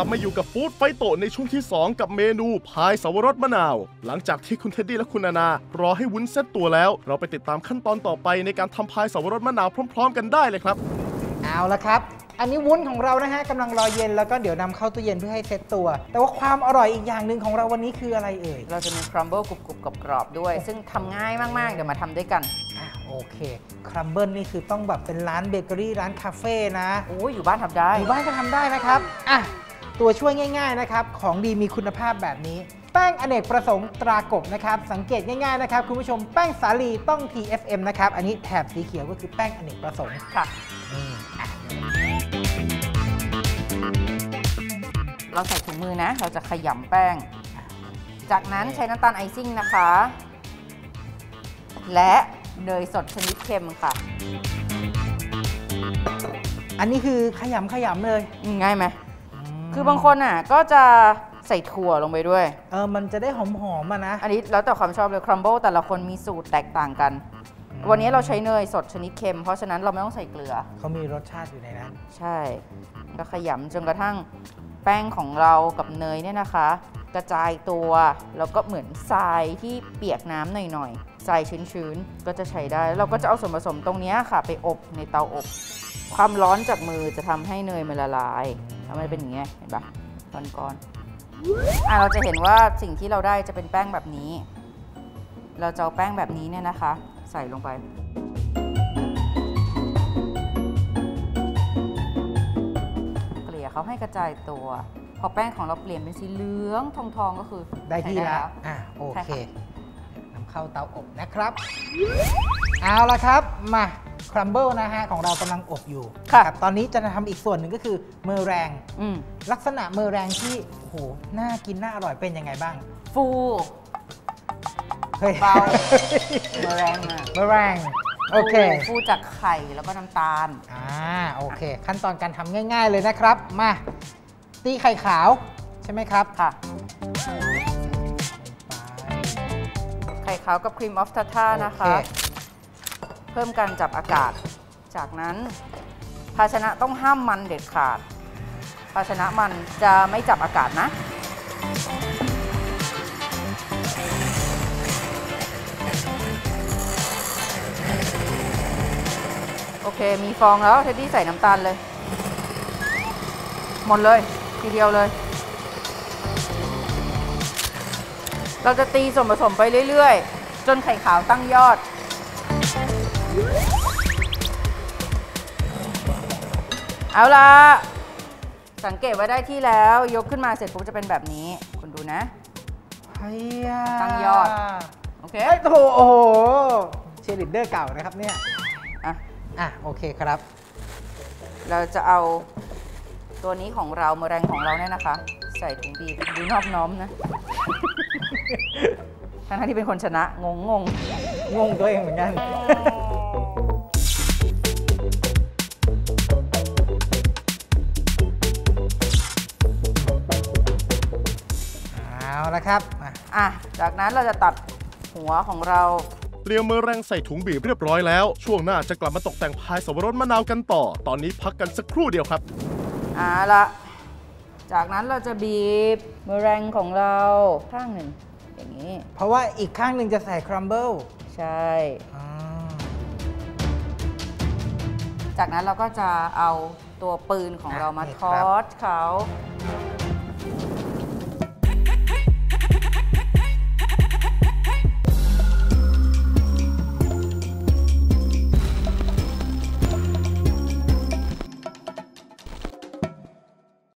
มาอยู่กับฟู้ดไฟโตในช่วงที่ 2 กับเมนูพายสับปะรดมะนาวหลังจากที่คุณเท็ดดี้และคุณนานารอให้วุ้นเซตตัวแล้วเราไปติดตามขั้นตอนต่อไปในการทำพายสับปะรดมะนาวพร้อมๆกันได้เลยครับเอาละครับอันนี้วุ้นของเรานะฮะกำลังรอเย็นแล้วก็เดี๋ยวนำเข้าตู้เย็นเพื่อให้เซตตัวแต่ว่าความอร่อยอีกอย่างหนึ่งของเราวันนี้คืออะไรเอ่ยเราจะมีครัมเบิลกรุบๆกรอบๆด้วยซึ่งทำง่ายมากๆเดี๋ยวมาทำด้วยกันโอเคครัมเบิลนี่คือต้องแบบเป็นร้านเบเกอรี่ร้านคาเฟ่นะโอ้ยอยู่บ้านทำได้อยู่บ้านก็ทำได้นะครับตัวช่วยง่ายๆนะครับของดีมีคุณภาพแบบนี้แป้งอเนกประสงค์ตรากบนะครับสังเกตง่ายๆนะครับคุณผู้ชมแป้งสาลีต้อง TFM นะครับอันนี้แถบสีเขียวก็คือแป้งอเนกประสงค์ค่ะเราใส่ถุงมือนะเราจะขยำแป้งจากนั้นใช้น้ำตาลไอซิ่งนะคะและเนยสดชนิดเค็มค่ะอันนี้คือขยำเลยง่ายไหมคือบางคนก็จะใส่ถั่วลงไปด้วยมันจะได้หอมๆนะอันนี้แล้วแต่ความชอบเลยครัมเบิลแต่ละคนมีสูตรแตกต่างกันวันนี้เราใช้เนยสดชนิดเค็มเพราะฉะนั้นเราไม่ต้องใส่เกลือเขามีรสชาติอยู่ในนั้นใช่ก็ขยำจนกระทั่งแป้งของเรากับเนยเนี่ยนะคะกระจายตัวแล้วก็เหมือนทรายที่เปียกน้ำหน่อยๆทรายชื้นๆก็จะใช้ได้เราก็จะเอาส่วนผสมตรงนี้ค่ะไปอบในเตาอบความร้อนจากมือจะทำให้เนยมันละลายทำให้เป็นอย่างเงี้ยเห็นปะก้อนๆเราจะเห็นว่าสิ่งที่เราได้จะเป็นแป้งแบบนี้เราจะเอาแป้งแบบนี้เนี่ยนะคะใส่ลงไปเกลี่ยเขาให้กระจายตัวพอแป้งของเราเปลี่ยนเป็นสีเหลืองทองๆก็คือได้ที่แล้วโอเคนำเข้าเตาอบนะครับเอาละครับมาครัมเบิลนะฮะของเรากำลังอบอยู่ครับตอนนี้จะทำอีกส่วนหนึ่งก็คือเมอแรงลักษณะเมอแรงที่โหน่ากินน่าอร่อยเป็นยังไงบ้างฟูเบาเมอแรงโอเคฟูจากไข่แล้วก็น้ำตาลโอเคขั้นตอนการทำง่ายๆเลยนะครับมาตีไข่ขาวใช่ไหมครับค่ะไข่ขาวกับครีมออฟทาท่านะคะเพิ่มการจับอากาศจากนั้นภาชนะต้องห้ามมันเด็ดขาดภาชนะมันจะไม่จับอากาศนะโอเคมีฟองแล้วเท็ดดี้ใส่น้ำตาลเลยหมดเลยทีเดียวเลยเราจะตีส่วนผสมไปเรื่อยๆจนไข่ขาวตั้งยอดเอาล่ะสังเกตว่าได้ที่แล้วยกขึ้นมาเสร็จปุ๊บจะเป็นแบบนี้คุณดูนะตั้งยอดโอเคโอ้โหเชียร์ลีดเดอร์เก่านะครับเนี่ยโอเคครับเราจะเอาตัวนี้ของเราเมอแรงของเราเนี่ยนะคะใส่ถุงบีบดูนอบน้อมนะทั้งที่เป็นคนชนะงงตัวเองเหมือนกันเอาละครับจากนั้นเราจะตัดหัวของเราเตรียมเมอแรงใส่ถุงบีบเรียบร้อยแล้วช่วงหน้าจะกลับมาตกแต่งพายสับปะรดมะนาวกันต่อตอนนี้พักกันสักครู่เดียวครับละจากนั้นเราจะบีบเมอแรงของเราข้างหนึ่งอย่างนี้เพราะว่าอีกข้างหนึ่งจะใส่ครัมเบิลใช่จากนั้นเราก็จะเอาตัวปืนของเรามาทอดเขา